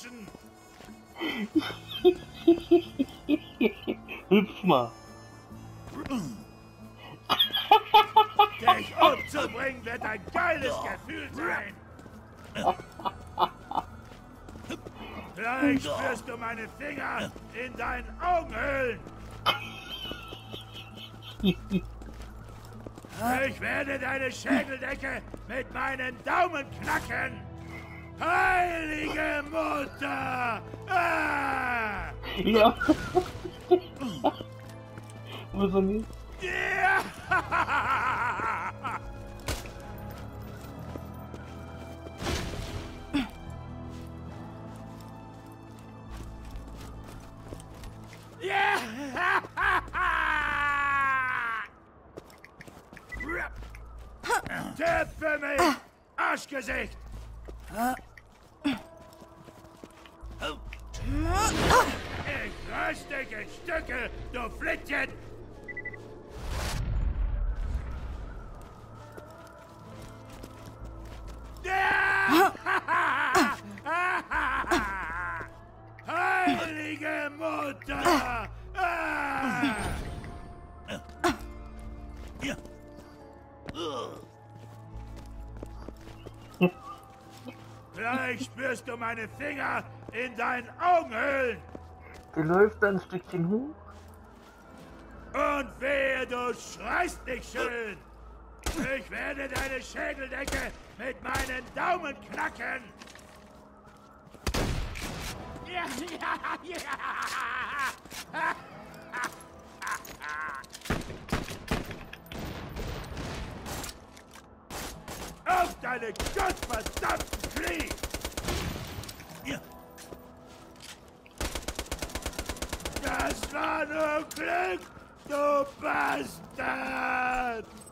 Hüpf mal. Dich umzubringen wird ein geiles Gefühl sein. Vielleicht spürst du meine Finger in deinen Augenhöhlen. Ich werde deine Schädeldecke mit meinen Daumen knacken. Heilige Mutter! Ah! Ja. Wo ist er nicht? Ja! Töpfe mich, Arschgesicht! Ich röste dich in Stücke, du Flittchen! Heilige Mutter! Vielleicht spürst du meine Finger in deinen Augenhöhlen. Der läuft ein Stückchen hoch. Und wehe, du schreist nicht schön. Ich werde deine Schädeldecke mit meinen Daumen knacken. Ja, ja, ja. Auf deine gottverdammten Knie! Ja. Das war nur Glück, du Bastard!